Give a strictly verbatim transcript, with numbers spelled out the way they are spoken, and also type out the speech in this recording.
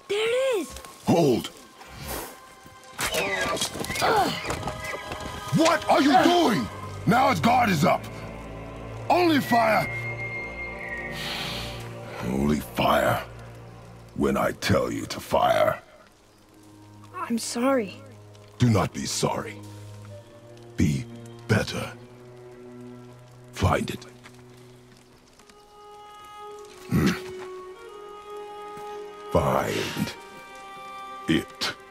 There it is! Hold! What are you doing? Now its guard is up. Only fire. Only fire. When I tell you to fire. I'm sorry. Do not be sorry. Be better. Find it. Hmm. Find it.